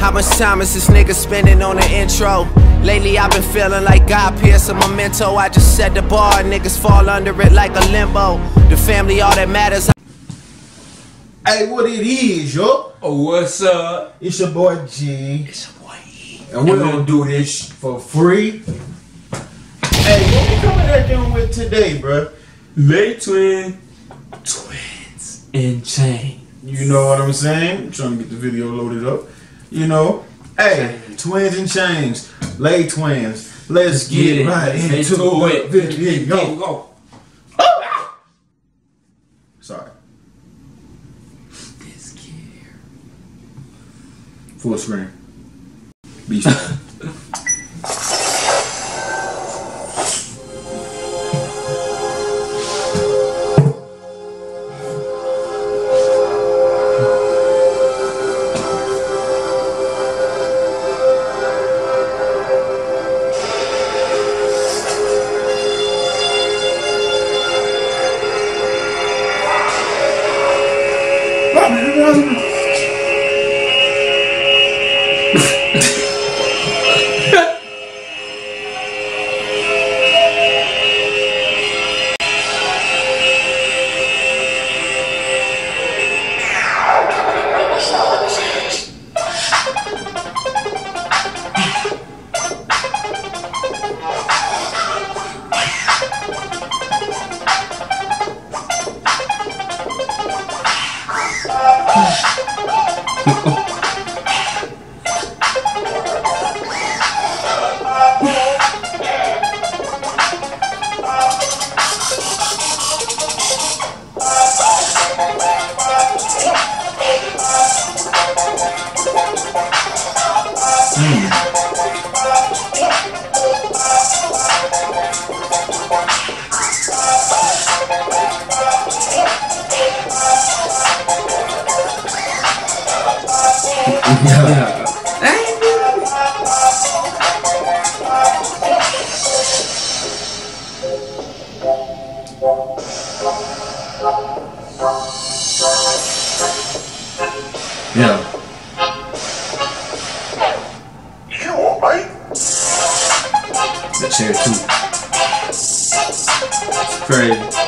How much time is this nigga spending on the intro? Lately I've been feeling like God Pierce a memento. I just set the bar, niggas fall under it like a limbo. The family all that matters. Hey, what it is, yo? Oh, what's up? It's your boy G. It's your boy E. And we're gonna do this for free. Hey, what we coming at them with today, bruh? Lay twins in chain. You know what I'm saying? I'm trying to get the video loaded up. You know? Hey, twins and chains. Lay twins. Let's get right into the video. Go. Sorry. This kid. Full screen. Be sure. Yeah. You alright? The chair too. It's crazy.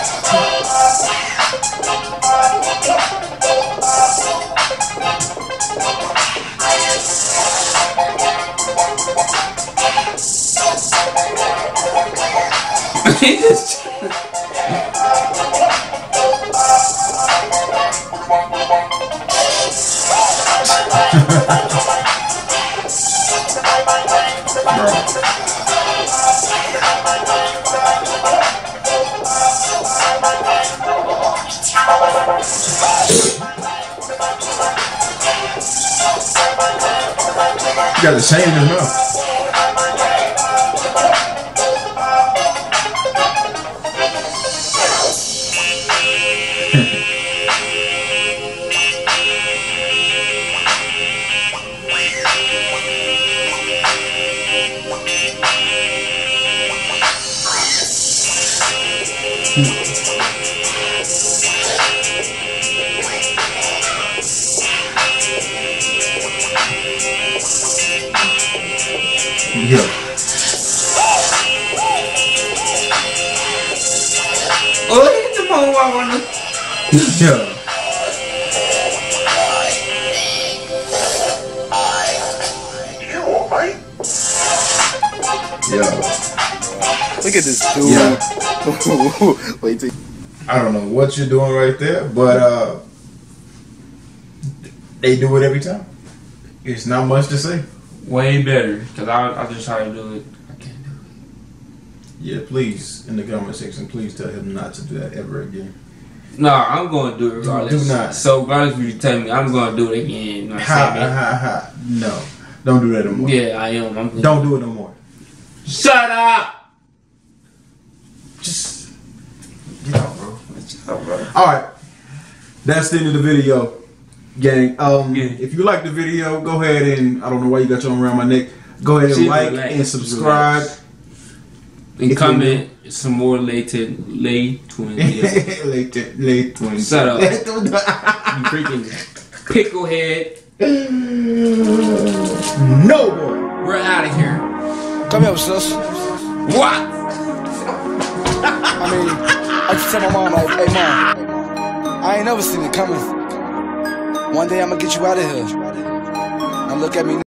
He just You got the chain in his mouth. Yeah. oh, hit the phone on the Yeah. You alright? Yeah. Look at this dude. Yeah. Wait till I don't know what you're doing right there, but they do it every time. It's not much to say. way better because I just try to do it. I can't do it. Yeah, please, in the comment section, please tell him not to do that ever again. No, I'm going to do it regardless. Do not. So regardless of you tell me, I'm going to do it again. You know what I'm saying? No, don't do that no more. Yeah, I am. Don't do it no more. Shut up! Just get out, bro. Shut up, bro. All right, that's the end of the video, gang. Yeah. If you like the video, go ahead and I don't know why you got your arm around my neck. Go ahead and like and subscribe. And comment some more lay twin videos. late 20. Shut up. You freaking picklehead. Come here, sis. What? I mean, I just tell my mom, like, hey, mom, I ain't never seen it coming. One day I'm gonna get you out of here. Now look at me now.